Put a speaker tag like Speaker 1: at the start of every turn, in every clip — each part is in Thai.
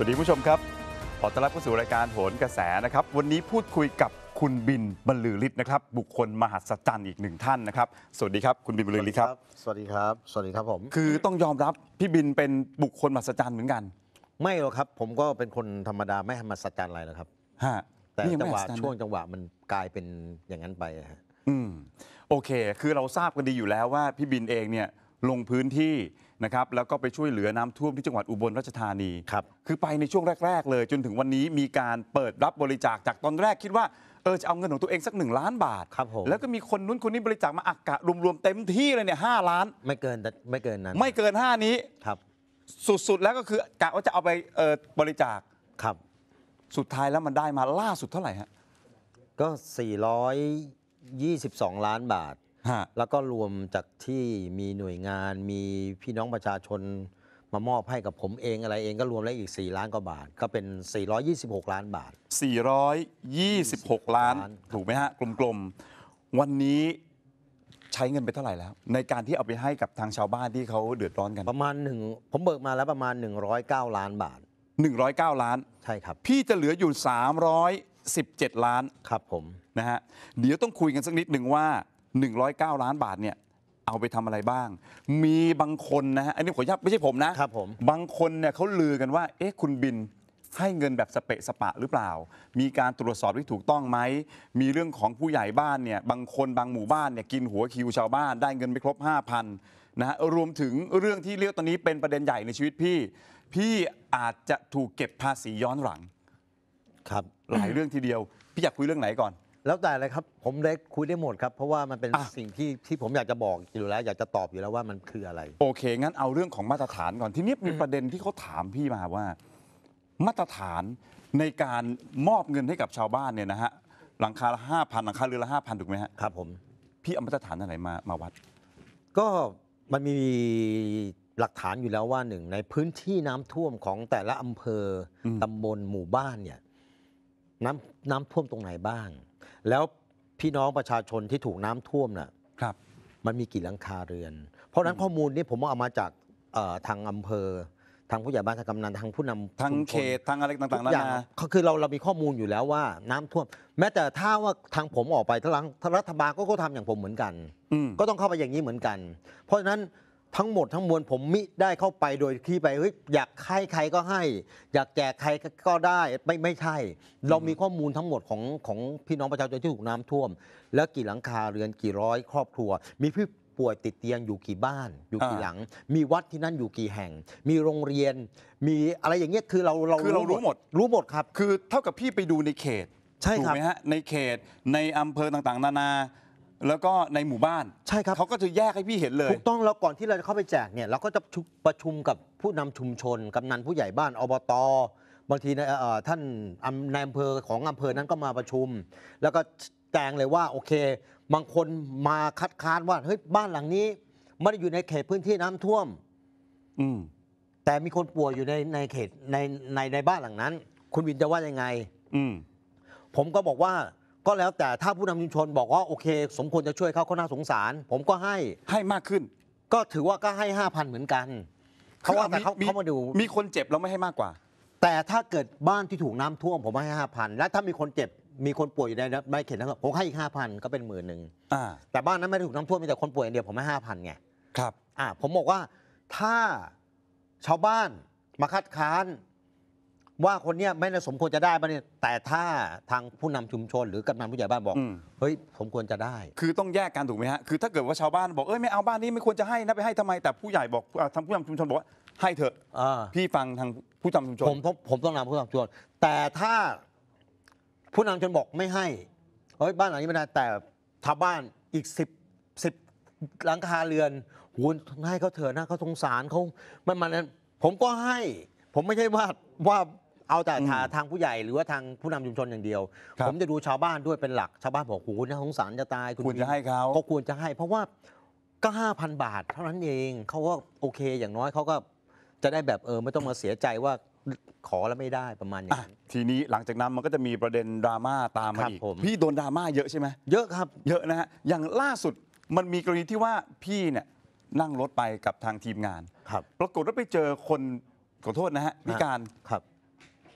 Speaker 1: สวัสดีผู้ชมครับขอต้อนรับเข้าสู่รายการโหนกระแสนะครับวันนี้พูดคุยกับคุณบินบรรลือฤทธิ์นะครับบุคคลมหัศจรรย์อีกหนึ่งท่านนะครับสวัสดีครับคุณบินบรรลือฤทธิ์ครับ
Speaker 2: สวัสดีครับสวัสดีครับผม
Speaker 1: คือต้องยอมรับพี่บินเป็นบุคคลมหัศจรรย์เหมือนกัน
Speaker 2: ไม่หรอกครับผมก็เป็นคนธรรมดาไม่มหัศจรรย์อะไรหรอกครับ
Speaker 1: ฮะ
Speaker 2: แต่จังหวะช่วงจังหวะมันกลายเป็นอย่างนั้นไปฮะ
Speaker 1: โอเคคือเราทราบกันดีอยู่แล้วว่าพี่บินเองเนี่ยลงพื้นที่นะครับแล้วก็ไปช่วยเหลือน้ำท่วมที่จังหวัดอุบลราชธานี
Speaker 2: ครับ
Speaker 1: คือไปในช่วงแรกๆเลยจนถึงวันนี้มีการเปิดรับบริจาคจากตอนแรกคิดว่าจะเอาเงินของตัวเองสัก1 ล้านบาท
Speaker 2: ครับผม
Speaker 1: แล้วก็มีคนนู้นคนนี้บริจาคมาอักกะรวมๆเต็มที่เลยเนี่ย5 ล้าน
Speaker 2: ไม่เกินนั้น
Speaker 1: ไม่เกิน5นี้
Speaker 2: ครับ
Speaker 1: สุดๆแล้วก็คือกะว่าจะเอาไปบริจาค
Speaker 2: ครับ
Speaker 1: สุดท้ายแล้วมันได้มาล่าสุดเท่าไหร่ฮะ
Speaker 2: ก็422 ล้านบาทแล้วก็รวมจากที่มีหน่วยงานมีพี่น้องประชาชนมามอบให้กับผมเองอะไรเองก็รวมแล้วอีก4 ล้านกว่าบาทก็เป็น426 ล้านบาท
Speaker 1: 426 ล้านถูกไหมฮะกลมๆวันนี้ใช้เงินไปเท่าไหร่แล้วในการที่เอาไปให้กับทางชาวบ้านที่เขาเดือดร้อนกัน
Speaker 2: ประมาณผมเบิกมาแล้วประมาณ109 ล้านบาท
Speaker 1: 109 ล้าน
Speaker 2: ใช่ครับ
Speaker 1: พี่จะเหลืออยู่317 ล้าน
Speaker 2: ครับผม
Speaker 1: นะฮะเดี๋ยวต้องคุยกันสักนิดหนึ่งว่า109 ล้านบาทเนี่ยเอาไปทำอะไรบ้างมีบางคนนะฮะอันนี้ขออนุญาตไม่ใช่ผมนะครับ
Speaker 2: ผม
Speaker 1: บางคนเนี่ยเขาลือกันว่าคุณบินให้เงินแบบสเปะสปะหรือเปล่ามีการตรวจสอบที่ถูกต้องไหมมีเรื่องของผู้ใหญ่บ้านเนี่ยบางคนบางหมู่บ้านเนี่ยกินหัวคิวชาวบ้านได้เงินไม่ครบ 5,000นะฮะรวมถึงเรื่องที่เรียกตอนนี้เป็นประเด็นใหญ่ในชีวิตพี่อาจจะถูกเก็บภาษีย้อนหลัง
Speaker 2: ครับ
Speaker 1: หลายเรื่องทีเดียวพี่อยากคุยเรื่องไหนก่อน
Speaker 2: แล้วแต่เลยครับผมได้คุยได้หมดครับเพราะว่ามันเป็นสิ่งที่ผมอยากจะบอกอยู่แล้วอยากจะตอบอยู่แล้วว่ามันคืออะไร
Speaker 1: โอเคงั้นเอาเรื่องของมาตรฐานก่อนทีนี้มีประเด็นที่เขาถามพี่มาว่ามาตรฐานในการมอบเงินให้กับชาวบ้านเนี่ยนะฮะหลังคาละ5,000หลังคาเรือนละ5,000ถูกไหมฮะ
Speaker 2: ครับผม
Speaker 1: พี่เอามาตรฐานอะไรมาวัด
Speaker 2: ก็มันมีหลักฐานอยู่แล้วว่าหนึ่งในพื้นที่น้ำท่วมของแต่ละอำเภอตำบลหมู่บ้านเนี่ยน้ำท่วมตรงไหนบ้างแล้วพี่น้องประชาชนที่ถูกน้ำท่วมน่ะ
Speaker 1: ครับ
Speaker 2: มันมีกี่หลังคาเรือนเพราะนั้นข้อมูลนี้ผมเอามาจากทางอำเภอทางผู้ใหญ่บ้านทางกำนันทางผู้นำ
Speaker 1: ทางเขตทางอะไรต่างๆนานา
Speaker 2: คือเรามีข้อมูลอยู่แล้วว่าน้ำท่วมแม้แต่ถ้าว่าทางผมออกไปทางรัฐบาลก็ทำอย่างผมเหมือนกันก็ต้องเข้าไปอย่างนี้เหมือนกันเพราะฉะนั้นทั้งหมดทั้งมวลผมมิได้เข้าไปโดยที่ไปอยากให้ใครก็ให้อยากแจกใครก็ได้ไม่ใช่เรามีข้อมูลทั้งหมดของพี่น้องประชาชนที่ถูกน้ำท่วมแล้วกี่หลังคาเรือนกี่ร้อยครอบครัวมีผู้ป่วยติดเตียงอยู่กี่บ้านอยู่กี่หลังมีวัดที่นั่นอยู่กี่แห่งมีโรงเรียนมีอะไรอย่างเงี้ยคือเรา
Speaker 1: รู้หมด
Speaker 2: ครับ
Speaker 1: คือเท่ากับพี่ไปดูในเขต
Speaker 2: ใช่ครับ
Speaker 1: ถูกไหมฮะในเขตในอำเภอต่างๆนานาแล้วก็ในหมู่บ้าน
Speaker 2: ใช่ครับ
Speaker 1: เขาก็จะแยกให้พี่เห็นเลย
Speaker 2: ถูกต้องแล้วก่อนที่เราจะเข้าไปแจกเนี่ยเราก็จะประชุมกับผู้นำชุมชนกำนันผู้ใหญ่บ้านอบต.บางทีท่านในอำเภอของอำเภอนั้นก็มาประชุมแล้วก็แจ้งเลยว่าโอเคบางคนมาคัดค้านว่าเฮ้ยบ้านหลังนี้ไม่ได้อยู่ในเขตพื้นที่น้ำท่วมแต่มีคนป่วยอยู่ในเขตในบ้านหลังนั้นคุณวินจะว่ายังไงผมก็บอกว่าก็แล้วแต่ถ้าผู้นำชุมชนบอกว่าโอเคสมควรจะช่วยเขาน่าสงสารผมก็ให้
Speaker 1: มากขึ้น
Speaker 2: ก็ถือว่าก็ให้ 5,000 เหมือนกันเพราะว่าแต่เขามาดู
Speaker 1: มีคนเจ็บเราไม่ให้มากกว่า
Speaker 2: แต่ถ้าเกิดบ้านที่ถูกน้ำท่วมผมให้ 5,000 และถ้ามีคนเจ็บมีคนป่วยอยู่ในเขตนั้นผมให้อีก 5,000 ก็เป็น10,000แต่บ้านนั้นไม่ได้ถูกน้ำท่วมมีแต่คนป่วยอย่างเดียวผมให้ 5,000 ไง
Speaker 1: ครับ
Speaker 2: ผมบอกว่าถ้าชาวบ้านมาคัดค้านว่าคนเนี้ยไม่ได้สมควรจะได้บ้างเนี่ยแต่ถ้าทางผู้นำชุมชนหรือกำนันผู้ใหญ่บ้านบอกเฮ้ยสมควรจะได้
Speaker 1: คือต้องแยกกันถูกไหมฮะคือถ้าเกิดว่าชาวบ้านบอกไม่เอาบ้านนี้ไม่ควรจะให้นะไปให้ทำไมแต่ผู้ใหญ่บอกทางผู้นำชุมชนบอกว่าให้เถอะพี่ฟังทางผู้นำชุมชน
Speaker 2: ผมต้องนำผู้นำชุมชนแต่ถ้าผู้นำชุมชนบอกไม่ให้เฮ้ยบ้านหลังนี้ไม่ได้แต่ชาวบ้านอีก10หลังคาเรือนหุ่นให้เขาเถอะนะเขาสงสารเขามันนั้นผมก็ให้ผมไม่ใช่ว่าเอาแต่ทางผู้ใหญ่หรือว่าทางผู้นำชุมชนอย่างเดียวผมจะดูชาวบ้านด้วยเป็นหลักชาวบ้านบอกโอ้โหน่าสงสารจะตาย
Speaker 1: ควรจะให้เขา
Speaker 2: ก็ควรจะให้เพราะว่าก็ 5,000 บาทเท่านั้นเองเขาก็โอเคอย่างน้อยเขาก็จะได้แบบไม่ต้องมาเสียใจว่าขอแล้วไม่ได้ประมาณอย่างนั้น
Speaker 1: ทีนี้หลังจากนั้นมันก็จะมีประเด็นดราม่าตามมาอีกพี่โดนดราม่าเยอะใช่ไหม
Speaker 2: เยอะครับ
Speaker 1: เยอะนะฮะอย่างล่าสุดมันมีกรณีที่ว่าพี่เนี่ยนั่งรถไปกับทางทีมงานปรากฏว่าไปเจอคนขอโทษนะฮะพิการ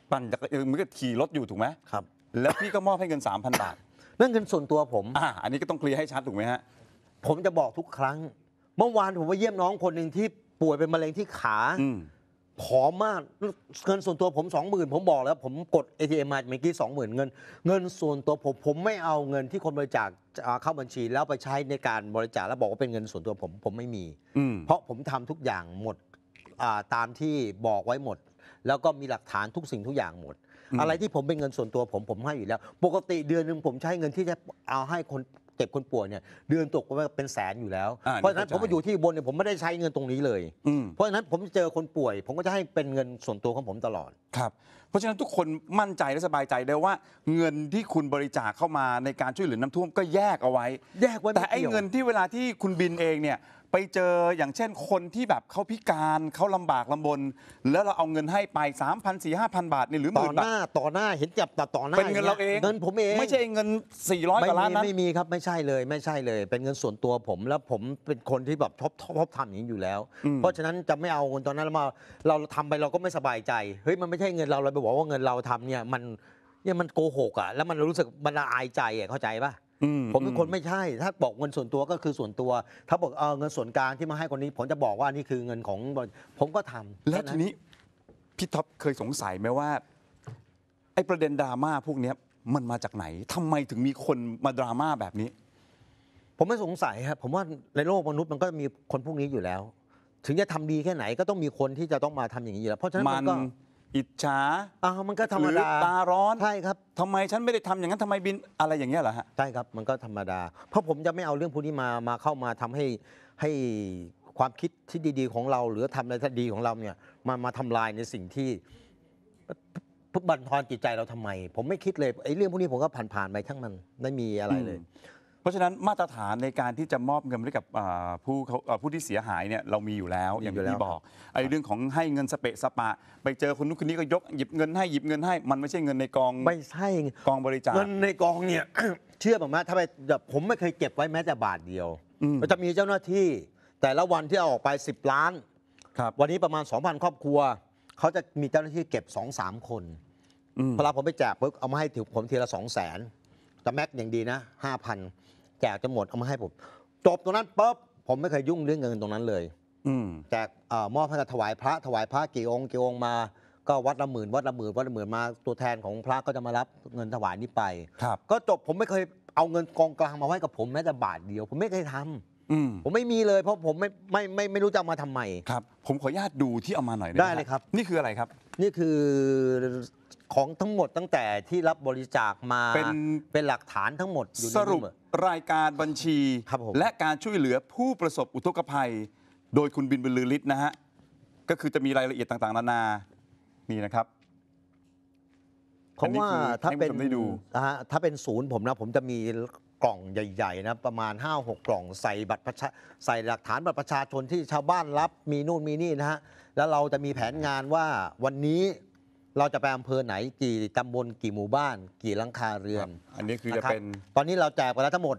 Speaker 1: ปั่นจักรยานมันก็ขี่รถอยู่ถูกไหม
Speaker 2: ครับ
Speaker 1: แล้วพี่ก็มอบให้เงิน 3,000 บาท
Speaker 2: นั่นเงินส่วนตัวผม
Speaker 1: อันนี้ก็ต้องเคลียร์ให้ชัดถูกไหมฮะ
Speaker 2: ผมจะบอกทุกครั้ง เมื่อวานผมไปเยี่ยมน้องคนหนึ่งที่ป่วยเป็นมะเร็งที่ขา ผอมมากเงินส่วนตัวผม 20,000 ผมบอกแล้วผมกด ATM มาเมื่อกี้ 20,000 เงินส่วนตัวผมไม่เอาเงินที่คนบริจาคเข้าบัญชีแล้วไปใช้ในการบริจาคแล้วบอกว่าเป็นเงินส่วนตัวผมไม่มี เพราะผมทำทุกอย่างหมดตามที่บอกไว้หมด แล้วก็มีหลักฐานทุกสิ่งทุกอย่างหมด อะไรที่ผมเป็นเงินส่วนตัวผมให้อยู่แล้ว ปกติเดือนหนึ่งผมใช้เงินที่จะเอาให้คนเจ็บคนป่วยเนี่ยเดือนตกเป็นแสนอยู่แล้ว เพราะฉะนั้นผมมาอยู่ที่บนเนี่ยผมไม่ได้ใช้เงินตรงนี้เลย เพราะฉะนั้นผมเจอคนป่วย ผมก็จะให้เป็นเงินส่วนตัวของผมตลอด
Speaker 1: ครับเพราะฉะนั้นทุกคนมั่นใจและสบายใจได้ว่าเงินที่คุณบริจาคเข้ามาในการช่วยเหลือน้ำท่วมก็แยกเอาไว้แต่ไอ้เงินที่เวลาที่คุณบินเองเนี่ยไปเจออย่างเช่นคนที่แบบเขาพิการเขาลำบากลำบนแล้วเราเอาเงินให้ไป 3,000 4,000 5,000 บาทนี่หรือ10,000 บาท
Speaker 2: ต่อหน้าเห็นจับต่อหน้า
Speaker 1: เป็นเงินเราเอง
Speaker 2: เงินผมเอง
Speaker 1: ไม่ใช่เงิน400กว่าล้านนั้น
Speaker 2: ไม่มีครับไม่ใช่เลยเป็นเงินส่วนตัวผมแล้วผมเป็นคนที่แบบชอบทำอย่างนี้อยู่แล้วเพราะฉะนั้นจะไม่เอาเงินตอนนั้นแล้วมาเราทำไปเราก็ไม่สบายใจเฮ้ยมันไม่ใช่เงินเราไปบอกว่าเงินเราทำเนี่ยมันโกหกอ่ะแล้วมันรู้สึกมันละอายใจอ่ะเข้าใจป่ะผมเป็นคนไม่ใช่ถ้าบอกเงินส่วนตัวก็คือส่วนตัวถ้าบอกเงินส่วนกลางที่มาให้คนนี้ผมจะบอกว่านี่คือเงินของผมก็ทำ
Speaker 1: แล้วทีนี้พี่ท็อปเคยสงสัยไหมว่าไอ้ประเด็นดราม่าพวกนี้มันมาจากไหนทำไมถึงมีคนมาดราม่าแบบนี้
Speaker 2: ผมไม่สงสัยครับผมว่าในโลกมนุษย์มันก็มีคนพวกนี้อยู่แล้วถึงจะทำดีแค่ไหนก็ต้องมีคนที่จะต้องมาทำอย่างนี้อยู่แล้วเพราะฉะนั้นมันก็
Speaker 1: อิจฉา
Speaker 2: มันก็ธรรมดา
Speaker 1: ตาร้อน
Speaker 2: ใช่ครับ
Speaker 1: ทำไมฉันไม่ได้ทำอย่างนั้นทำไมบินอะไรอย่างเงี้ยเหรอฮะ
Speaker 2: ใช่ครับมันก็ธรรมดาเพราะผมจะไม่เอาเรื่องพวกนี้มาเข้ามาทำให้ความคิดที่ดีๆของเราหรือทำอะไรที่ดีของเราเนี่ยมาทำลายในสิ่งที่บั่นทอนจิตใจเราทำไมผมไม่คิดเลยไอ้เรื่องพวกนี้ผมก็ผ่านไปทั้งมันไม่มีอะไรเลย
Speaker 1: เพราะฉะนั้นมาตรฐานในการที่จะมอบเงินให้กับผู้ที่เสียหายเนี่ยเรามีอยู่แล้วอย่างที่บอกไอ้เรื่องของให้เงินสเปะสปะไปเจอคนนู้นคนนี้ก็ยกหยิบเงินให้มันไม่ใช่เงินในกอง
Speaker 2: ไม่ใช่
Speaker 1: กองบริจาค
Speaker 2: เงินในกองเนี่ย เชื่อผมไหมถ้าผมไม่เคยเก็บไว้แม้แต่บาทเดียวมันจะมีเจ้าหน้าที่แต่ละวันที่เอาออกไป10 ล้านวันนี้ประมาณ 2,000 ครอบครัวเขาจะมีเจ้าหน้าที่เก็บ 2-3 คนพอผมไปแจกปุ๊บเอามาให้ผมทีละ 200,000แต่แม็กอย่างดีนะ 5,000 แจกจะหมดเอามาให้ผมจบตรงนั้นปุ๊บผมไม่เคยยุ่งเรื่องเงินตรงนั้นเลยแจกมอบให้กับถวายพระกี่องค์มาก็วัดละหมื่นมาตัวแทนของพระก็จะมารับเงินถวายนี้ไปก็จบผมไม่เคยเอาเงินกองกลางมาไว้กับผมแม้แต่บาทเดียวผมไม่เคยทำผมไม่มีเลยเพราะผมไม่รู้จะเอามาทำไม
Speaker 1: ครับผมขออนุญาตดูที่เอามาหน่อย
Speaker 2: ได้เลยครับ
Speaker 1: นี่คืออะไรครับ
Speaker 2: นี่คือของทั้งหมดตั้งแต่ที่รับบริจาคมาเป็นหลักฐานทั้งหมด
Speaker 1: สรุปรายการบัญชีและการช่วยเหลือผู้ประสบอุทกภัยโดยคุณบินบรรลือฤทธิ์นะฮะก็คือจะมีรายละเอียดต่างๆนานานี่นะครับ
Speaker 2: เพราะว่าถ้าเป็นศูนย์ผมนะผมจะมีกล่องใหญ่ๆนะประมาณ 5-6 กล่องใส่หลักฐานบัตรประชาชนที่ชาวบ้านรับมีนู่นมีนี่นะฮะแล้วเราจะมีแผนงานว่าวันนี้เราจะไปอำเภอไหนกี่ตำบลกี่หมู่บ้านกี่หลังคาเรือน
Speaker 1: อันนี้คือจะเป็น
Speaker 2: ตอนนี้เราแจกไปแล้วทั้งหมด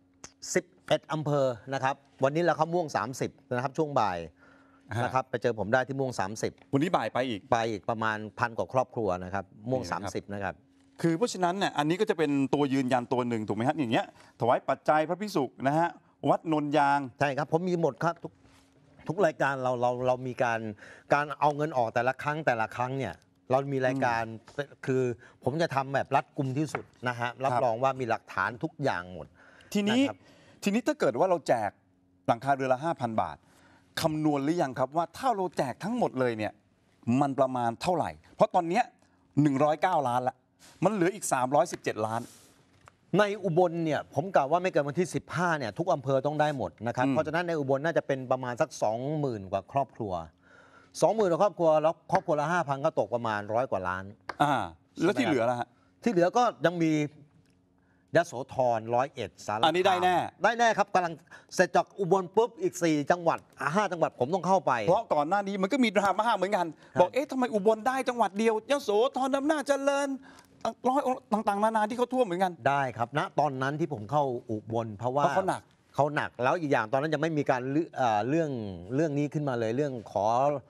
Speaker 2: 11 อำเภอนะครับวันนี้เราเข้าม่วง30นะครับช่วงบ่ายนะครับไปเจอผมได้ที่ม่วง30
Speaker 1: วันนี้บ่ายไปอีก
Speaker 2: ประมาณ1,000 กว่าครอบครัวนะครับม่วง30นะครับ
Speaker 1: คือเพราะฉะนั้นเนี่ยอันนี้ก็จะเป็นตัวยืนยันตัวหนึ่งถูกไหมครับอย่างเงี้ยถวายปัจจัยพระภิกษุนะฮะวัดนนยาง
Speaker 2: ใช่ครับผมมีหมดครับทุกรายการเรามีการเอาเงินออกแต่ละครั้งเนี่ยเรามีรายการคือผมจะทำแบบรัดกุมที่สุดนะฮะรับรองว่ามีหลักฐานทุกอย่างหมด
Speaker 1: ทีนี้ถ้าเกิดว่าเราแจกหลังคาเรือนละ 5,000 บาทคำนวณหรือยังครับว่าถ้าเราแจกทั้งหมดเลยเนี่ยมันประมาณเท่าไหร่เพราะตอนนี้109 ล้านละมันเหลืออีก317 ล้าน
Speaker 2: ในอุบลเนี่ยผมกล่าวว่าไม่เกินวันที่15เนี่ยทุกอำเภอต้องได้หมดนะครับเพราะฉะนั้นในอุบลน่าจะเป็นประมาณสัก 20,000 กว่าครอบครัว 20,000 กว่าครอบครัวแล้วครอบครัวละ 5,000 ก็ตกประมาณ100 กว่าล้าน
Speaker 1: แล้วที่เหลือล่ะฮะ
Speaker 2: ที่เหลือก็ยังมียโสธร101สารคาม
Speaker 1: อันนี้ได้แ
Speaker 2: น่ครับกำลังเสร็จจากอุบลปุ๊บอีก4 จังหวัด5 จังหวัดผมต้องเข้าไป
Speaker 1: เพราะก่อนหน้านี้มันก็มีดราม่าเหมือนกันบอกทำไมอุบลได้จังหวัดเดียวยโสธรอำนาจเจริญต่างๆนานาที่เขาท่วมเหมือนกัน
Speaker 2: ได้ครับณตอนนั้นที่ผมเข้าอุบลเพราะว่าเขาหนักแล้วอีกอย่างตอนนั้นยังไม่มีการเรื่องนี้ขึ้นมาเลยเรื่องขอ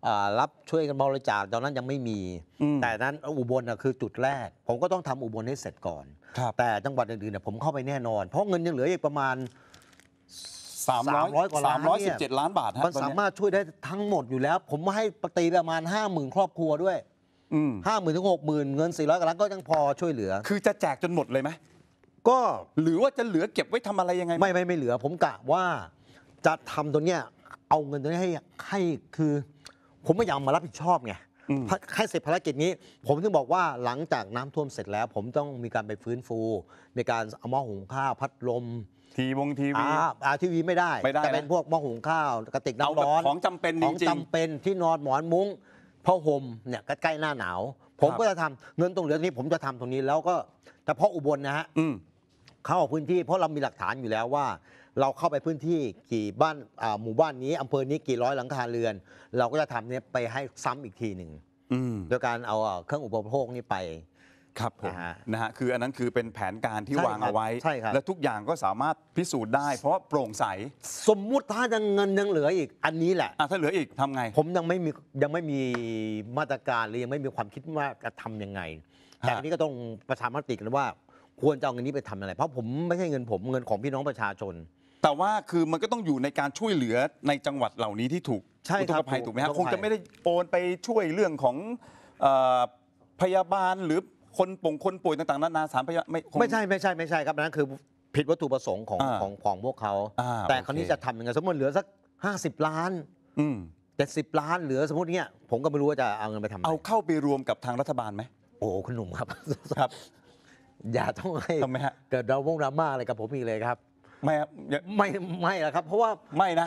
Speaker 2: รับช่วยกันบริจาคตอนนั้นยังไม่มี แต่นั้นอุบลคือจุดแรก ผมก็ต้องทำอุบลให้เสร็จก่อน แต่จังหวัดอื่นๆเนี่ยผมเข้าไปแน่นอน เพราะเงินยังเหลืออีกประมาณ300 กว่าล้านเนี่ย
Speaker 1: 317 ล้านบาทฮะ
Speaker 2: มันสามารถช่วยได้ทั้งหมดอยู่แล้ว ผมให้ปตีประมาณ 50,000 ครอบครัวด้วย 50,000 ถึง 60,000 เงิน400 กว่าล้านก็ยังพอช่วยเหลือ
Speaker 1: คือจะแจกจนหมดเลยไหม
Speaker 2: ก็
Speaker 1: หรือว่าจะเหลือเก็บไว้ทำอะไรยังไง
Speaker 2: ไม่เหลือ ผมกะว่าจะทำตัวเนี้ยเอาเงินตัวนี้ให้คือ ผมไม่อยากมารับผิดชอบไงให้เสร็จภารกิจนี้ ผมถึงบอกว่าหลังจากน้ำท่วมเสร็จแล้ว ผมต้องมีการไปฟื้นฟูมีการเอาหม้อหุงข้าวพัดลม
Speaker 1: ทีวี
Speaker 2: ทีวีไม่ได้แต่เป็นพวกหม้อหุงข้าวกระติกน้ำร้อน
Speaker 1: ของจำเป็นจริง
Speaker 2: ของจำเป็นที่นอนหมอนมุ้งผ้าห่มเนี่ยใกล้หน้าหนาว ผมก็จะทำเงินตรงเหลือนี้ผมจะทำตรงนี้แล้วก็เฉพาะอุบลนะฮะเข้าพื้นที่เพราะเรามีหลักฐานอยู่แล้วว่า เราเข้าไปพื้นที่กี่บ้านหมู่บ้านนี้อำเภอนี้กี่ร้อยหลังคาเรือน เราก็จะทำเนี่ยไปให้ซ้ำอีกทีหนึ่งโดยการเอาเครื่องอุปโภคนี้ไป
Speaker 1: ครับผมนะฮะคืออันนั้นคือเป็นแผนการที่วางเอาไว้
Speaker 2: ใช่ครับ
Speaker 1: และทุกอย่างก็สามารถพิสูจน์ได้ เพราะว่าโปร่งใส
Speaker 2: สมมุติถ้าเงินยังเหลืออีกอันนี้แหละ
Speaker 1: ถ้าเหลืออีกทำไง
Speaker 2: ผมยังไม่มีมาตรการหรือยังไม่มีความคิดว่าจะทำยังไง แต่อันนี้ก็ต้องประชามติกันว่าควรจะเอาเงินนี้ไปทำอะไรเพราะผมไม่ใช่เงินผมเงินของพี่น้องประชาชน
Speaker 1: แต่ว่าคือมันก็ต้องอยู่ในการช่วยเหลือในจังหวัดเหล่านี้ที่ถูก
Speaker 2: ใช่ครับ
Speaker 1: อุทกภัยถูกไหมฮะ
Speaker 2: อุทกภัย
Speaker 1: คงจะไม่ได้โอนไปช่วยเรื่องของพยาบาลหรือคนป่วยต่างๆนานาสารพยา
Speaker 2: ไม่ใช่ครับนั่นคือผิดวัตถุประสงค์ของพวกเขาแต่คราวนี้จะทำยังไงสมมติเหลือสัก50 ล้าน70 ล้านเหลือสมมติเนี้ยผมก็ไม่รู้ว่าจะเอาเงินไปทำอะไร
Speaker 1: เอาเข้าไปรวมกับทางรัฐบาลไหม
Speaker 2: โอ้คุณหนุ่มครับ
Speaker 1: ครับ
Speaker 2: อย่าต้องให้
Speaker 1: ทำไมฮะ
Speaker 2: เกิดดราม่าอะไรกับผมอีกเลยครับ
Speaker 1: ไม่ครับ
Speaker 2: ไม่ละครับ เพราะว่า
Speaker 1: ไม่นะ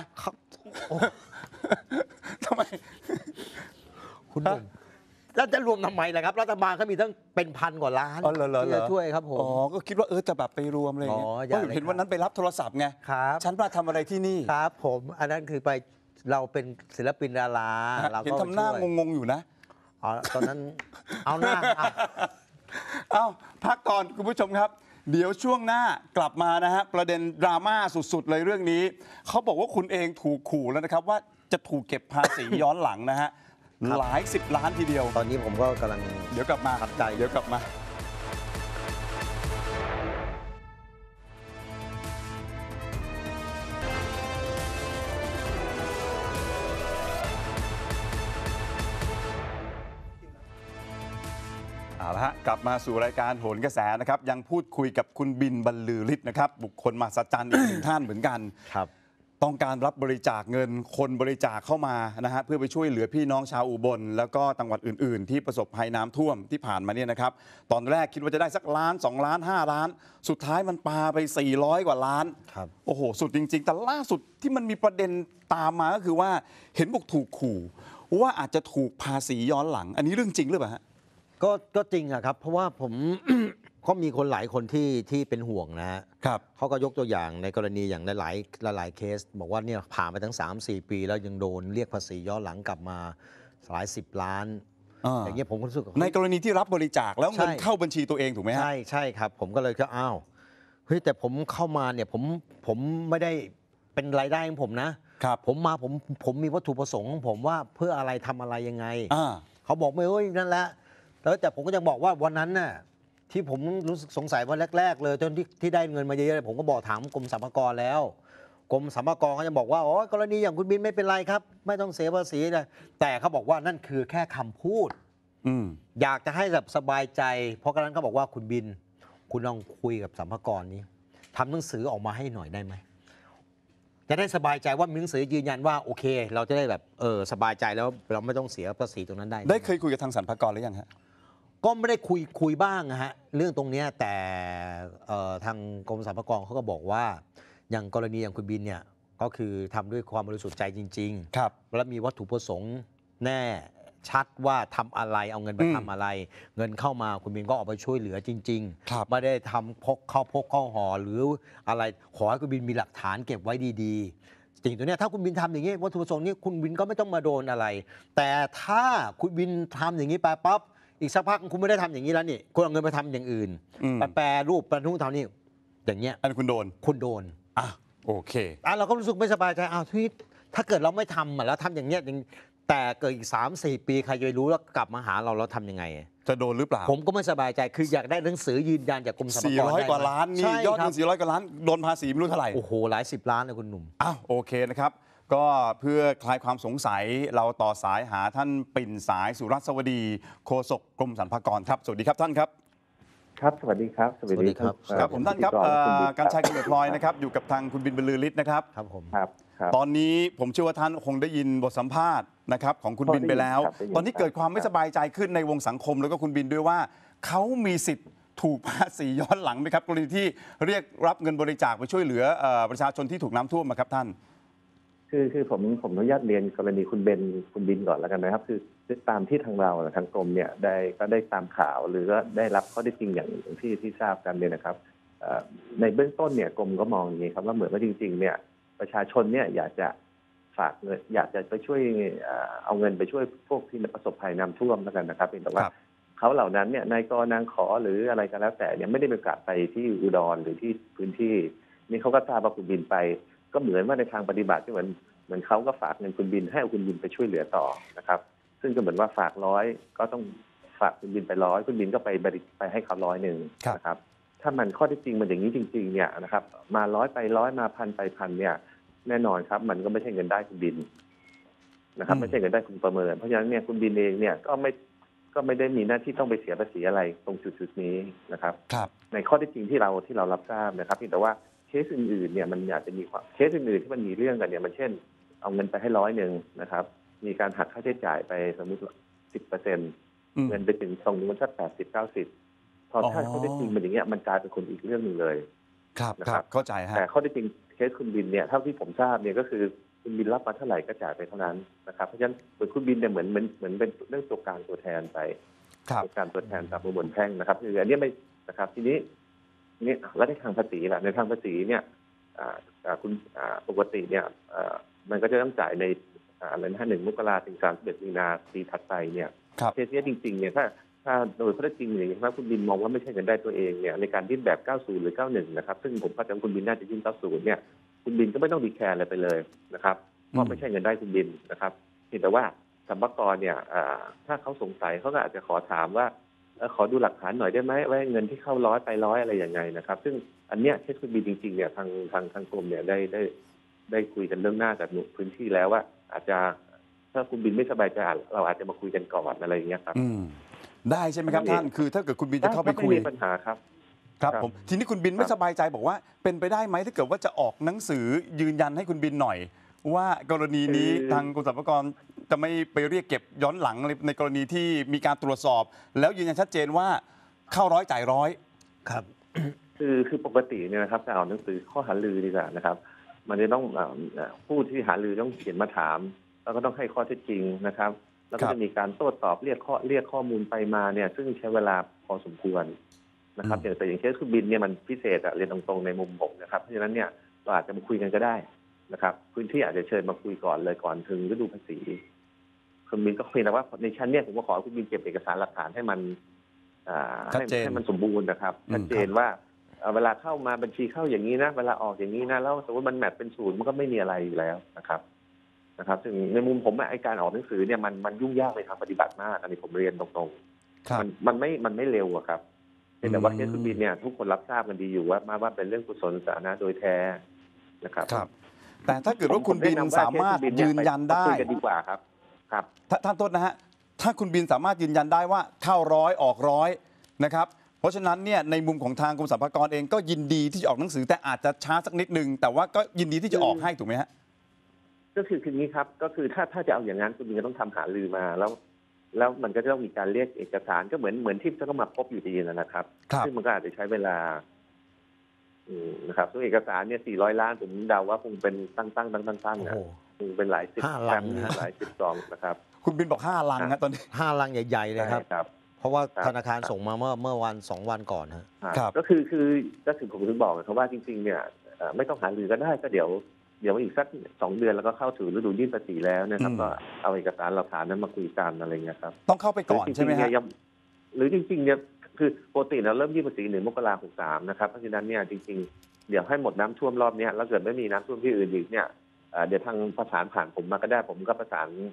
Speaker 1: ทำไม
Speaker 2: คุณหนุ่มแล้วจะรวมทำไมล่ะครับรัฐบาลเขามีตั้งเป็นพันกว่าล้านที่จะช่วยครับผม
Speaker 1: ก็คิดว่าจะแบบไปรวมอะไรอย่างเงี้ยเพราะเห็นวันนั้นไปรับโทรศัพท์ไง
Speaker 2: ครับ
Speaker 1: ฉันมาทำอะไรที่นี่
Speaker 2: ครับผมอันนั้นคือไปเราเป็นศิลปินดาราเราก็
Speaker 1: เห็นทำหน้างงๆอยู่นะ
Speaker 2: ตอนนั้นเอาหน้า
Speaker 1: พักก่อนคุณผู้ชมครับเดี๋ยวช่วงหน้ากลับมานะฮะประเด็นดราม่าสุดๆเลยเรื่องนี้เขาบอกว่าคุณเองถูกขู่แล้วนะครับว่าจะถูกเก็บภาษีย้อนหลังนะฮะหลาย10 ล้านทีเดียว
Speaker 2: ตอนนี้ผมก็กำลัง
Speaker 1: เดี๋ยวกลับมา
Speaker 2: ขัดใจ
Speaker 1: เดี๋ยวกลับมาเอาละฮะกลับมาสู่รายการโหนกระแสนะครับยังพูดคุยกับคุณบินบรรลือฤทธิ์นะครับบุคคลมหัศจรรย์อีกหนึ่งท่านเหมือนกัน
Speaker 2: ครับ
Speaker 1: ต้องการรับบริจาคเงินคนบริจาคเข้ามานะฮะเพื่อไปช่วยเหลือพี่น้องชาวอุบลแล้วก็จังหวัดอื่นๆที่ประสบภัยน้ำท่วมที่ผ่านมาเนี่ยนะครับตอนแรกคิดว่าจะได้สักล้าน2 ล้าน5 ล้านสุดท้ายมันปาไป400 กว่าล้านโอ้โหสุดจริงๆแต่ล่าสุดที่มันมีประเด็นตามมาก็คือว่าเห็นบอกถูกขู่ว่าอาจจะถูกภาษีย้อนหลังอันนี้เรื่องจริงหรือเปล่าฮะ
Speaker 2: ก็จริงอะครับเพราะว่าผม ก็มีคนหลายคนที่เป็นห่วงนะฮะเขาก็ยกตัวอย่างในกรณีอย่างหลายเคสบอกว่าเนี่ยผ่านไปทั้ง 3-4 ปีแล้วยังโดนเรียกภาษีย้อนหลังกลับมาหลาย10 ล้านอย่างเงี้ยผมก็รู้สึก
Speaker 1: ในกรณีที่รับบริจาคแล้วเงินเข้าบัญชีตัวเองถูกไหมฮะ
Speaker 2: ใช่ครับผมก็เลยก็อ้าวเฮ้ยแต่ผมเข้ามาเนี่ยผมไม่ได้เป็นรายได้ของผมนะครับผมมีวัตถุประสงค์ของผมว่าเพื่ออะไรทำอะไรยังไงเขาบอกไม่เอ้ยนั่นแหละแต่ผมก็ยังบอกว่าวันนั้นน่ะที่ผมรู้สึกสงสัยว่าแรกๆเลยจนที่ได้เงินมาเยอะๆผมก็บอกถามกรมสรรพากรแล้วกรมสรรพากรก็จะบอกว่าอ๋อกรณีอย่างคุณบินไม่เป็นไรครับไม่ต้องเสียภาษีเลยแต่เขาบอกว่านั่นคือแค่คำพูดอยากจะให้แบบสบายใจเพราะกระนั้นเขาบอกว่าคุณบินคุณลองคุยกับสรรพากรนี้ทำหนังสือออกมาให้หน่อยได้ไหมจะได้สบายใจว่ามีหนังสือยืนยันว่าโอเคเราจะได้แบบสบายใจแล้วเราไม่ต้องเสียภาษีตรงนั้นได้
Speaker 1: เคยคุยกับทางสรรพากรหรือยังฮะ
Speaker 2: ก็ไม่ได้คุยบ้างนะฮะเรื่องตรงนี้แต่ทางกรมสรรพากรเขาก็บอกว่าอย่างกรณีอย่างคุณบินเนี่ยก็คือทำด้วยความบริสุทธิ์ใจจริงๆ
Speaker 1: ครับ
Speaker 2: และมีวัตถุประสงค์แน่ชัดว่าทำอะไรเอาเงินไปทำอะไร เงินเข้ามาคุณบินก็ออกไปช่วยเหลือจริงๆไม่ได้ทำพกเข้าห่อหรืออะไรขอให้คุณบินมีหลักฐานเก็บไว้ดีๆสิ่งตัวนี้ถ้าคุณบินทำอย่างนี้วัตถุประสงค์นี้คุณบินก็ไม่ต้องมาโดนอะไรแต่ถ้าคุณบินทำอย่างนี้ไปปั๊บอีกสักพักคุณไม่ได้ทำอย่างนี้แล้วนี่คุณเอาเงินไปทำอย่างอื่นแปรรูปประทุนทำนี่อย่างเงี้ย
Speaker 1: อันคุณโดน
Speaker 2: โอเคเราก็รู้สึกไม่สบายใจที่ถ้าเกิดเราไม่ทำแล้วทำอย่างเงี้ยแต่เกิดอีก 3-4 ปีใครจะไปรู้แล้วกลับมาหาเราทำยังไง
Speaker 1: จะโดนหรือเปล่า
Speaker 2: ผมก็ไม่สบายใจคืออยากได้หนังสือยืนยันจากกรมสรรพากรได้
Speaker 1: 400 กว่าล้านนี่
Speaker 2: ใช่
Speaker 1: ยอด
Speaker 2: ครั
Speaker 1: เงิน400 กว่าล้านโดนภาษีไม่รู้เท่าไหร่
Speaker 2: โอ้โหหลาย10 ล้านเลยคุณหนุ่ม
Speaker 1: อ้าวโอเคนะครับ ก็เพื่อคลายความสงสัยเราต่อสายหาท่านปิ่นสายสุรัสวดีโฆษกกรมสรรพากรครับสวัสดีครับท่านครับ
Speaker 3: ครับสวัสดีครับ
Speaker 2: สวัสดีครับ
Speaker 1: ครับผมท่านครับ
Speaker 3: พิธีกและคุณบิ๊
Speaker 1: การชัยกำเนิดพลอยนะครับอยู่กับทางคุณบินบรรลือฤทธิ์นะครับ
Speaker 2: ครับผม
Speaker 3: ครับครับ
Speaker 1: ตอนนี้ผมเชื่อว่าท่านคงได้ยินบทสัมภาษณ์นะครับของคุณบินไปแล้ว
Speaker 3: ได้ยินครับ
Speaker 1: ตอนนี้เกิดความไม่สบายใจขึ้นในวงสังคมแล้วก็คุณบินด้วยว่าเขามีสิทธิ์ถูกภาษีย้อนหลังไหมครับกรณีที่เรียกรับเงินบริจาคไปช่วยเหลือประชาชนที่ถูกน้ำท่วมมาครับท่าน
Speaker 3: คือผมอนุญาตเรียนกรณีคุณบินก่อนแล้วกันนะครับคือตามที่ทางเราทางกรมเนี่ยก็ได้ตามข่าวหรือก็ได้รับข้อได้จริงอย่างที่ทราบกันเนี่ยนะครับในเบื้องต้นเนี่ยกรมก็มองอย่างนี้ครับว่าเหมือนว่าจริงๆเนี่ยประชาชนเนี่ยอยากจะฝากเงินอยากจะไปช่วยเอาเงินไปช่วยพวกที่ประสบภัยน้ำท่วมแล้วกันนะครับเป็นแต่ว่าเขาเหล่านั้นเนี่ยนายกนางขอหรืออะไรก็แล้วแต่เนี่ยไม่ได้มีโอกาสไปที่อุดรหรือที่พื้นที่นี่เขาก็ทราบว่าคุณบินไปก็เหมือนว่าในทางปฏิบัติที่เหมือนเขาก็ฝากเงินคุณบินให้คุณบินไปช่วยเหลือต่อนะครับซึ่งก็เหมือนว่าฝาก100ก็ต้องฝากคุณบินไป100คุณบินก็ไปให้เขา100นะครับถ้ามันข้อที่จริงมันอย่างนี้จริงๆเนี่ยนะครับมา100ไป100มา1,000ไป1,000เนี่ยแน่นอนครับมันก็ไม่ใช่เงินได้คุณบินนะครับไม่ใช่เงินได้คุณประเมินเพราะฉะนั้นเนี่ยคุณบินเองเนี่ยก็ไม่ได้มีหน้าที่ต้องไปเสียภาษีอะไรตรงจุดนี้นะครับในข้อที่จริงที่เรารับทราบนะครับแต่ว่าเคสอื่นๆเนี่ยมันอาจจะมีเคสอื่นๆที่มันมีเรื่องกันเนี่ยมันเช่นเอาเงินไปให้100นะครับมีการหักค่าใช้จ่ายไปสมมติ10%เงินไปถึงตรงนู้นสัก80-90พอถ้าข้อที่จริงมันอย่างเงี้ยมันกลายเป็นคนอีกเรื่องหนึ่งเลย
Speaker 1: ครับเข้าใจฮะ
Speaker 3: แต่ข้อที่จริงเคสคุณบินเนี่ยเท่าที่ผมทราบเนี่ยก็คือคุณบินรับมาเท่าไหร่ก็จ่ายไปเท่านั้นนะครับเพราะฉะนั้นคุณบินเนี่ยเหมือนเป็นเรื่องตัวกลางตัวแทนไปตัวการตัวแทนตามประมวลแพ่งนะครับคืออันนี้ไม่นะครับทีนี้แล้วในทางภาษีล่ะในทางภาษีเนี่ยคุณปกติเนี่ยมันก็จะต้องจ่ายในอะไรนะ1 มกราคมถึง31 มีนาปีถัดไปเนี่ยเคสนี้จริงๆเนี่ยถ้าโดยข้อเท็จจริงอย่างนี้ถ้าคุณบินมองว่าไม่ใช่เงินได้ตัวเองเนี่ยในการยื่นแบบ90หรือ91นะครับซึ่งผมเข้าใจว่าคุณบินน่าจะยื่น90เนี่ยคุณบินก็ไม่ต้องดีแคร์อะไรไปเลยนะครับเพราะไม่ใช่เงินได้คุณบินนะครับแต่ว่าสรรพากรเนี่ยถ้าเขาสงสัยเขาก็อาจจะขอถามว่าขอดูหลักฐานหน่อยได้ไหมว่าเงินที่เข้า100ไป100อะไรอย่างไงนะครับซึ่งอันเนี้ยเคสคุณบินจริงๆเนี่ยทางกรมเนี่ยได้คุยกันเรื่องหน้ากับหน่วยพื้นที่แล้วว่าอาจจะถ้าคุณบินไม่สบายใจเราอาจจะมาคุยกันก่อนอะไรอย่างเงี้ยครับ
Speaker 1: ได้ใช่ไหมครับท่านคือถ้าเกิดคุณบินจะเข้าไปคุย
Speaker 3: ไม่มีปัญหาครับ
Speaker 1: ครับผมทีนี้คุณบินไม่สบายใจบอกว่าเป็นไปได้ไหมถ้าเกิดว่าจะออกหนังสือยืนยันให้คุณบินหน่อย ว่ากรณีนี้ทางกรมสรรพากรจะไม่ไปเรียกเก็บย้อนหลังในกรณีที่มีการตรวจสอบ แล้วยืนยันชัดเจนว่าเข้า100จ่าย100
Speaker 2: ครับ
Speaker 3: คือปกติเนี่ยนะครับจะเอาหนังสือข้อหารือดีกว่านะครับมันจะต้องผู้ที่หารือต้องเขียนมาถามแล้วก็ต้องให้ข้อเท็จจริงนะครับแล้วก็จะมีการโต้ตอบเรียกข้อมูลไปมาเนี่ยซึ่งใช้เวลาพอสมควรนะครับแต่อย่างเคสคุณบินเนี่ยมันพิเศษเรียนตรงๆในมุมผมนะครับเพราะฉะนั้นเนี่ยเราอาจจะมาคุยกันก็ได้นะครับพื้นที่อาจจะเชิญมาคุยก่อนเลยก่อนถึงฤดูภาษีคุณบินก็คุยนะว่าในชั้นเนี่ยผมก็ขอคุณบินเก็บเอกสารหลักฐานให้มันให้มันสมบูรณ์นะครับชัดเจนว่าเวลาเข้ามาบัญชีเข้าอย่างนี้นะเวลาออกอย่างนี้นะแล้วสมมติมันแมทเป็น0มันก็ไม่มีอะไรอยู่แล้วนะครับซึ่งในมุมผมไอ้การออกหนังสือเนี่ยมันยุ่งยากในทางปฏิบัติมากอันนี้ผมเรียนตรงๆมันไม่เร็วอะครับแต่ว่าเคสคุณบินเนี่ยทุกคนรับทราบกันดีอยู่ว่าเป็นเรื่องกุศลสาธารณะโดยแท้นะครับ
Speaker 1: แต่ถ้าเกิดว่าคุณบินสามารถยืนยันได้
Speaker 3: ดีกว่าครับ
Speaker 1: ท่านโทษนะฮะถ้าคุณบินสามารถยืนยันได้ว่าเข้า100ออก100นะครับเพราะฉะนั้นเนี่ยในมุมของทางกรมสรรพากรเองก็ยินดีที่จะออกหนังสือแต่อาจจะช้าสักนิดนึงแต่ว่าก็ยินดีที่จะออกให้ถูกไหมฮะ
Speaker 3: ก็คือนี้ครับก็คือถ้าจะเอาอย่างนั้นคุณบินก็ต้องทำหารือมาแล้วมันก็จะต้องมีการเรียกเอกสารก็เหมือนที่จะต้องมาพบอยู่ดีนะครับซึ่งมันก็อาจจะใช้เวลานะครับซึ่งเอกสารเนี่ย400 ล้านผมเดาว่าคงเป็นตั้งนะคงเป็นหลายสิบแฟ้มหลาย10 ซองนะครับ
Speaker 1: คุณบินบอก5 ลังนะตอนนี้
Speaker 2: 5 ลังใหญ่ๆเลยครับเพราะว่าธนาคารส่งมาเมื่อ2 วันก่อน
Speaker 3: ครับก็คือผมถึงบอกนะครับว่าจริงๆเนี่ยไม่ต้องหารือก็ได้ก็เดี๋ยวอีกสัก2 เดือนแล้วก็เข้าถึงฤดูยื่นภาษีแล้วนะครับก็เอาเอกสารหลักฐานนั้นมาคุยกันอะไรเงี้ยครับ
Speaker 1: ต้องเข้าไปก่อนใช่ไหมครับ
Speaker 3: หรือจริงๆเนี่ยคือปกติเราเริ่มยื่นภาษี1 มกราคม 63นะครับเพราะฉะนั้นเนี่ยจริงๆเดี๋ยวให้หมดน้ำท่วมรอบนี้แล้วเกิดไม่มีน้ำท่วมที่อื่นอีกเนี่ยเดี๋ยวทางประสานผ่านผมมาก็ได้ผมก็ประสาน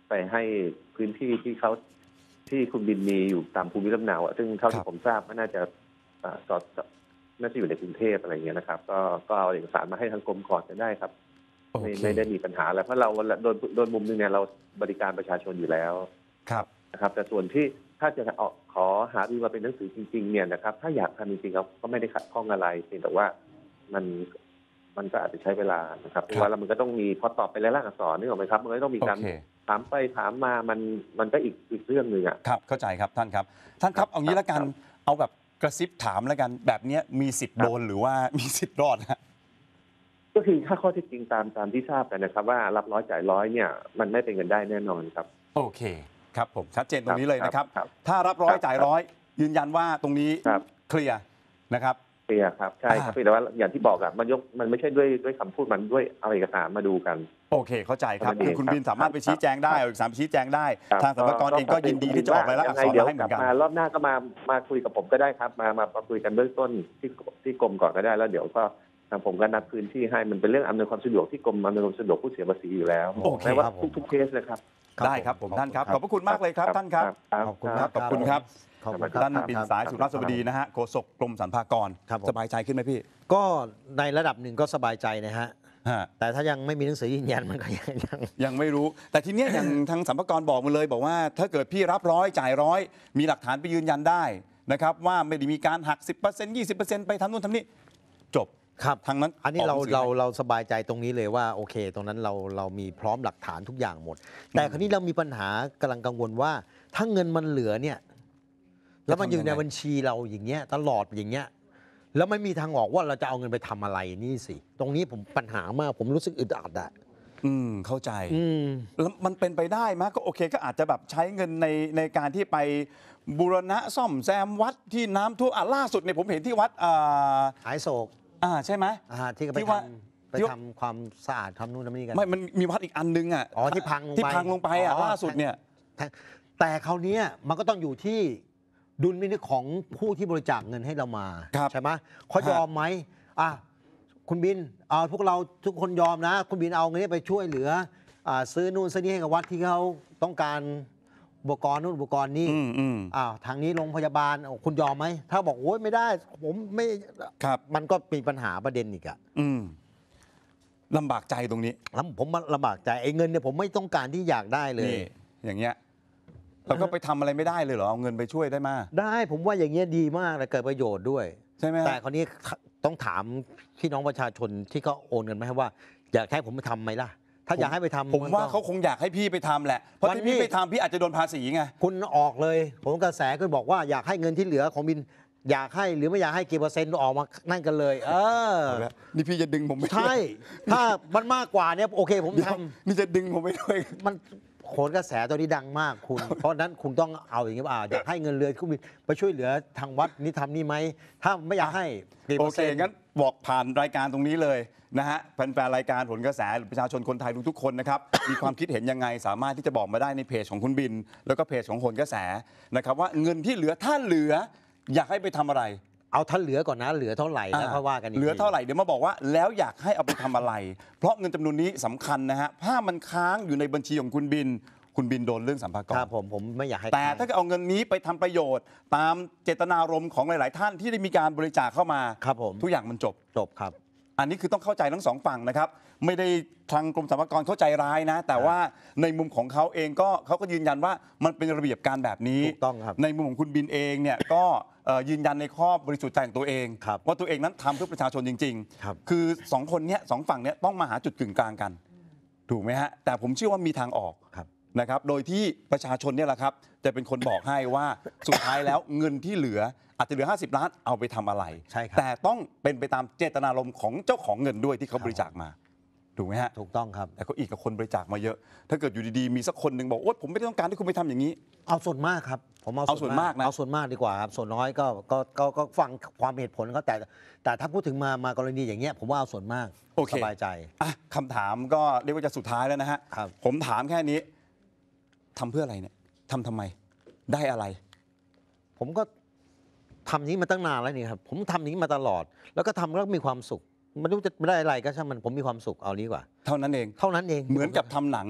Speaker 3: ไปให้พื้นที่ที่คุณบินมีอยู่ตามภูมิลำเนาอะซึ่งเท่า
Speaker 1: ครั
Speaker 3: ที่
Speaker 1: บ
Speaker 3: ผมทราบก็น่าจะจอดน่าจะอยู่ในกรุงเทพอะไรเงี้ยนะครับ ก็เอาเอกสารมาให้ทางกรมก่อนจะได้ครับ
Speaker 1: โอเค
Speaker 3: ไม่ได้มีปัญหาอะไรเพราะเราโดยมุมหนึงเนี่ยเราบริการประชาชนอยู่แล้ว
Speaker 1: ครับ
Speaker 3: นะครับ แต่ส่วนที่ถ้าจะขอหารือมาเป็นหนังสือจริงๆเนี่ยนะครับ ถ้าอยากทำจริงๆก็ไม่ได้ขัดข้องอะไรเพียงแต่ว่ามันก็อาจจะใช้เวลานะครับเพราะว่ามันก็ต้องมีพอตอบไปแล้วล่างอักษรนึกออกไหมครับมันก็ต้องมี
Speaker 1: โอ
Speaker 3: การ
Speaker 1: เค
Speaker 3: ถามไปถามมามันก็อีกเรื่องหนึ่งอ่ะ
Speaker 1: ครับเข้าใจครับท่านครับท่านครับเอางี้แล้วกัน
Speaker 3: ครับ
Speaker 1: เอาแบบกระซิบถามแล้วกัน แบบเนี้ยมีสิทธิ์โดนหรือว่ามีสิทธิ์รอดฮะ
Speaker 3: ก็คือถ้าข้อเท็จจริงตามที่ทราบกันนะครับ ว่ารับร้อยจ่ายร้อยเนี่ยมันไม่เป็นเงินได้แน่นอนครับ
Speaker 1: โอเคครับผมชัดเจนตรงนี้เลยนะครับ
Speaker 3: ครับ
Speaker 1: ถ้ารับร้อยจ่ายร้อยยืนยันว่าตรงนี้
Speaker 3: ครับ
Speaker 1: เคลียร์นะครับ
Speaker 3: เคลียร์ครับใช่ครับแต่ว่าอย่างที่บอกอะมันไม่ใช่ด้วยคำพูดมันด้วยเอาเอกสารมาดูกัน
Speaker 1: โอเคเข้าใจครับ
Speaker 3: ครับ
Speaker 1: คือคุณบินสามารถไปชี้แจงได้เอาเอกสารไปชี้แจงได้
Speaker 3: ครับ
Speaker 1: ทางสรรพากรเองก็ยินดีที่จะออกรายละอักษร
Speaker 3: เดี๋ยว
Speaker 1: มาให้เห
Speaker 3: ก
Speaker 1: มื
Speaker 3: ลั
Speaker 1: อบ นกัน
Speaker 3: มารอบหน้าก็มาคุยกับผมก็ได้ครับมาคุยกันเบื้องต้นที่กรมก่อนก็ได้แล้วเดี๋ยวก็ทางผมก็นัดพื้นที่ให้มันเป็นเรื่องอำนวยความสะดวกที่กรมอำนวยความสะดวกผู้เสียภาษีอยู่แล้ว
Speaker 1: โอเค
Speaker 3: ไม่ว่า
Speaker 2: ครับผม
Speaker 3: ทุกเคสเลยครับ
Speaker 1: ได้ครับผมท่านครับขอบพระคุณมากเลยครับท่านครับ
Speaker 2: ขอบคุณครับ
Speaker 1: ขอบคุณครับ
Speaker 2: ขอบคุณครับ
Speaker 1: ท่านปิ่นสายสุรสวดีนะฮะโฆษกกรมสรรพากร
Speaker 2: ครับผม
Speaker 1: สบายใจขึ้นไหมพี่
Speaker 2: ก็ในระดับหนึ่งก็สบายใจนะฮะ
Speaker 1: ฮะ
Speaker 2: แต่ถ้ายังไม่มีหนังสือยืนยันมันก็ยัง
Speaker 1: ยังไม่รู้ แต่ทีเนี้ยอย่างทางสรรพากรบอกมาเลยบอกว่าถ้าเกิดพี่รับร้อยจ่ายร้อยมีหลักฐานไปยืนยันได้นะครับว่าไม่ได้มีการหัก 10% 20%ไปทำนู่นทำนี่จบ
Speaker 2: ครับ
Speaker 1: ทางนั้น
Speaker 2: อันนี้
Speaker 1: ก
Speaker 2: เรา
Speaker 1: หงสือ
Speaker 2: เรา
Speaker 1: ให้
Speaker 2: เราสบายใจตรงนี้เลยว่าโอเค ตรงนั้นเรามีพร้อมหลักฐานทุกอย่างหมด แต่คราวนี้เรามีปัญหากำลังกังวลว่า ถ้าเงินมันเหลือเนี่ยแล้วมันอยู่ในบัญชีเราอย่างเงี้ยตลอดอย่างเงี้ยแล้วไม่มีทางออกว่าเราจะเอาเงินไปทำอะไรนี่สิตรงนี้ผมปัญหามากผมรู้สึกอึดอัดอ่ะ
Speaker 1: เข้าใจ
Speaker 2: อืม
Speaker 1: แล้วมันเป็นไปได้ไหมก็โอเคก็อาจจะแบบใช้เงินในการที่ไปบูรณะซ่อมแซมวัดที่น้ำท่วมล่าสุดเนี่ยผมเห็นที่วัด
Speaker 2: หายโศก
Speaker 1: ใช่ไหม
Speaker 2: ที่ก็ไป
Speaker 1: ที่ว่า
Speaker 2: ไปทำความสะอาดทำนู่นทำนี่กัน
Speaker 1: ไม่มันมีวัดอีกอันนึงอ่ะ
Speaker 2: อ๋อที่พังลงไป
Speaker 1: ที่พังลงไปล่าสุดเนี่ย
Speaker 2: แต่คราวเนี้ยมันก็ต้องอยู่ที่ดุลพินิจของผู้ที่บริจาคเงินให้เรามา
Speaker 1: ครับ
Speaker 2: ใช่ไหมเขายอมไหมคุณบินพวกเราทุกคนยอมนะ คุณบินเอาเงินนี้ไปช่วยเหลือซื้อนู่นซื้อนี่ให้กับวัดที่เขาต้องการอุปกรณ์นู่นอุปกรณ์นี่ ทางนี้โรงพยาบาลคุณยอมไหมถ้าบอกโอ้ยไม่ได้ผมไม่
Speaker 1: ครับ
Speaker 2: มันก็มีปัญหาประเด็นอีกอะ
Speaker 1: ลำบากใจตรงนี้
Speaker 2: แล้วผมลำบากใจไอ้เงินเนี่ยผมไม่ต้องการที่อยากได้เลย
Speaker 1: นี่อย่างเงี้ยเราก็ไปทำอะไรไม่ได้เลยเหรอเอาเงินไปช่วยได้มา
Speaker 2: ได้ผมว่าอย่างเงี้ยดีมากเลยเกิดประโยชน์ด้วย
Speaker 1: ใช่ไหม
Speaker 2: แต่คราวนี้ต้องถามพี่น้องประชาชนที่เขาโอนเงินมาให้ว่า อยากให้ผมไปทำไหมล่ะ ถ้าอยากให้ไปทำ
Speaker 1: ผมว่าเขาคงอยากให้พี่ไปทำแหละเพราะ
Speaker 2: วัน
Speaker 1: ถ้า
Speaker 2: นี้
Speaker 1: พี่ไปทำพี่อาจจะโดนภาษีไง
Speaker 2: คุณออกเลย ผมกระแสก็บอกว่าอยากให้เงินที่เหลือของบิน อยากให้หรือไม่อยากให้กี่เปอร์เซ็นต์ออกมานั่นกันเลย
Speaker 1: นี่พี่จะดึงผมไปด้วย
Speaker 2: ใช่ ถ้ามันมากกว่าเนี่ยโอเคผม
Speaker 1: เดี๋ยว
Speaker 2: ทำ
Speaker 1: นี่จะดึงผมไปด้วย
Speaker 2: มันโขนกระแสตัวนี้ดังมากคุณ เพราะฉะนั้นคุณต้องเอาอย่างนี้ว่าอยากให้เงินเรือคุณบินไปช่วยเหลือทางวัดนี่ทำนี่ไหมถ้าไม่อยากให้กี่
Speaker 1: โอ
Speaker 2: เปอร์
Speaker 1: เค
Speaker 2: เซ็นต์
Speaker 1: งั้นบอกผ่านรายการตรงนี้เลยนะฮะแฟนๆรายการผลกระแสหรือประชาชนคนไทยทุกๆคนนะครับ มีความคิดเห็นยังไงสามารถที่จะบอกมาได้ในเพจของคุณบิน แล้วก็เพจของผลกระแสนะครับว่าเงินที่เหลือถ้าเหลืออยากให้ไปทำอะไร
Speaker 2: เอาท่านเหลือก่อนนะเหลือเท่าไหร่แล้วค่อยว่ากันก
Speaker 1: เหลือ
Speaker 2: ที
Speaker 1: เท่าไหร่เดี๋ยวมาบอกว่าแล้วอยากให้เอาไปทำอะไร เพราะเงินจำนวนนี้สำคัญนะฮะถ้ามันค้างอยู่ในบัญชีของคุณบินโดนเรื่องสัมภา
Speaker 2: ครั
Speaker 1: ระ
Speaker 2: บผมไม่อยากให้
Speaker 1: แต่ถ้าเอาเงินนี้ไปทำประโยชน์ ตามเจตนารมณ์ของหลาย ๆ ท่านที่ได้มีการบริจาคเข้ามา
Speaker 2: ครับผม
Speaker 1: ทุกอย่างมันจบ
Speaker 2: จบครับ
Speaker 1: อันนี้คือต้องเข้าใจทั้งสองฝั่งนะครับ ไม่ได้ทางกรมสรรพากรเข้าใจร้ายนะ แต่ว่าในมุมของเขาเองก็เขาก็ยืนยันว่ามันเป็นระเบียบการแบบนี้
Speaker 2: ถูกต้องครับ
Speaker 1: ในมุมของคุณบินเองเนี่ยก็ยืนยันในข้อบริสุทธิ์ใจของตัวเอง
Speaker 2: ครับ
Speaker 1: ว่าตัวเองนั้นทำเพื่อประชาชนจริง
Speaker 2: ครับ
Speaker 1: คือสองคนเนี้ยสองฝั่งเนี้ยต้องมาหาจุดกึ่งกลางกัน ถูกไหมฮะแต่ผมเชื่อว่ามีทางออก
Speaker 2: ครับ
Speaker 1: นะครับโดยที่ประชาชนเนี่ยแหละครับจะเป็นคนบอกให้ว่าสุดท้ายแล้วเงินที่เหลืออาจจะเหลือ50 ล้านเอาไปทำอะไร
Speaker 2: ใช่ครับ
Speaker 1: แต่ต้องเป็นไปตามเจตนารมณ์ของเจ้าของเงินด้วยที่เขาบริจาคมาถูกไหมฮะ
Speaker 2: ถูกต้องครับ
Speaker 1: แต่ก็อีกกับคนบริจาคมาเยอะ ถ้าเกิดอยู่ดีๆมีสักคนหนึ่งบอกโอ๊ยผมไม่ได้ต้องการที่คุณไปทำอย่างนี้
Speaker 2: เอาส่วนมากครับผม
Speaker 1: เอาส่วนมากนะ
Speaker 2: เอาส่วนมากดีกว่าครับส่วนน้อยก็ฟังความเหตุผลเขาแต่ถ้าพูดถึงมากรณีอย่างเงี้ยผมว่าเอาส่วนมาก
Speaker 1: โอเค
Speaker 2: สบายใจ
Speaker 1: อ่ะคำถามก็เรียกว่าจะสุดท้ายแล้วนะฮะ
Speaker 2: ครับ
Speaker 1: ผมถามแค่นี้ทำเพื่ออะไรเนี่ยทำไมได้อะไร
Speaker 2: ผมก็ทำนี้มาตั้งนานแล้วนี่ครับผมทำนี้มาตลอด แล้วก็ทำแล้วมีความสุขไม่รู้จะได้อะไรก็ช่างมันผมมีความสุขเอานี้กว่า
Speaker 1: เท่านั้นเอง
Speaker 2: เท่านั้นเอง
Speaker 1: เหมือนกับทำหนัง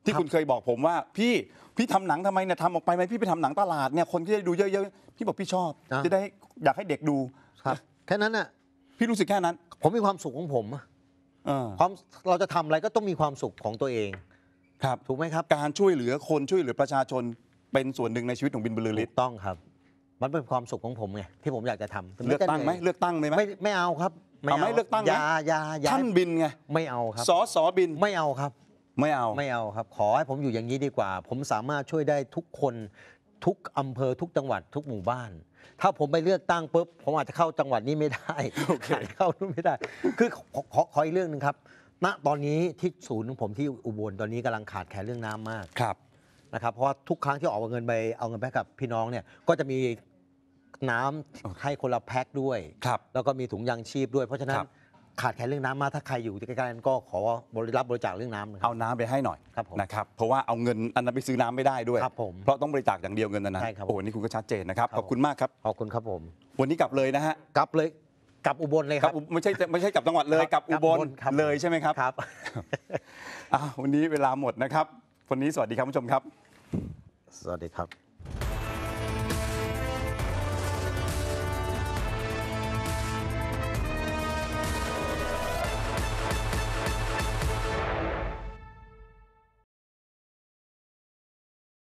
Speaker 1: ที่คุณเคยบอกผมว่าพี่ทำหนังทำไมเนี่ยทำออกไปไหมพี่ไปทำหนังตลาดเนี่ยคนที่ได้ดูเยอะๆพี่บอกพี่ชอบ จะได้อยากให้เด็กดู
Speaker 2: ครับแค่นั้นน่ะ
Speaker 1: พี่รู้สึกแค่นั้น
Speaker 2: ผมมีความสุขของผมอะ ความเราจะทำอะไรก็ต้องมีความสุขของตัวเอง
Speaker 1: ครับ
Speaker 2: ถูกไหมครับ
Speaker 1: การช่วยเหลือคนช่วยเหลือประชาชนเป็นส่วนหนึ่งในชีวิตของบินบรรลือฤท
Speaker 2: ถู
Speaker 1: ธิ์
Speaker 2: กต้องครับ มันเป็นความสุขของผมไงที่ผมอยากจะทำ
Speaker 1: เลือกตั้งไหมเลือกตั้งเลยไหม
Speaker 2: ไม่เอาครับ
Speaker 1: เอาไหมเลือกตั้งไหม
Speaker 2: อย่า
Speaker 1: ท่านบินไง
Speaker 2: ไม่เอาครับ
Speaker 1: สบิน
Speaker 2: ไม่เอาครับ
Speaker 1: ไม่เอา
Speaker 2: ไม่เอาครับ ขอให้ผมอยู่อย่างนี้ดีกว่า ผมสามารถช่วยได้ทุกคนทุกอำเภอทุกจังหวัดทุกหมู่บ้าน ถ้าผมไปเลือกตั้งปุ๊บผมอาจจะเข้าจังหวัดนี้ไม่ได้
Speaker 1: โอเค
Speaker 2: อาจจะเข้านู่นไม่ได้ คือขออีกเรื่องหนึ่งครับณตอนนี้ที่ศูนย์ของผมที่อุบลตอนนี้กำลังขาดแคลนเรื่องน้ำมาก
Speaker 1: ครับ
Speaker 2: นะครับเพราะว่าทุกครั้งที่ออกเงินไปเอาเงินไปให้กับพี่น้องเนี่ยก็จะมีน้ำให้คนละแพ็คด้วย
Speaker 1: ครับ
Speaker 2: แล้วก็มีถุงยางชีพด้วย เพราะฉะนั้น
Speaker 1: ครับ
Speaker 2: ขาดแคลนเรื่องน้ำมากถ้าใครอยู่ใกล้ๆนั้นก็ขรับบริจาคเรื่องน้ำนะครับ
Speaker 1: เอาน้ำไปให้หน่อย
Speaker 2: ครับผม
Speaker 1: นะครับเพราะว่าเอาเงินอันนั้นไปซื้อน้ำไม่ได้ด้วย
Speaker 2: ครับผม
Speaker 1: เพราะต้องบริจาคอย่างเดียวเงินนั้น
Speaker 2: ใช่ครับ
Speaker 1: โอ้นี่คุณก็ชัดเจนนะครับ
Speaker 2: ครับ
Speaker 1: ขอบคุณมากครับ
Speaker 2: ขอบคุณครับผม
Speaker 1: วันนี้กลับเลยนะฮะ
Speaker 2: กลับเลยกลับอุบลเลย
Speaker 1: ก
Speaker 2: ค
Speaker 1: ลั
Speaker 2: รับ
Speaker 1: ไม่ใช่กลับจังหวัดเลยกลับอุบล
Speaker 2: ครับ
Speaker 1: เลยใช่ไหมครับ
Speaker 2: ครับ
Speaker 1: วันนี้เวลาหมดนะครับวันนี้สวัสดีครับผู้ชมครับ
Speaker 2: สวัสดีครับ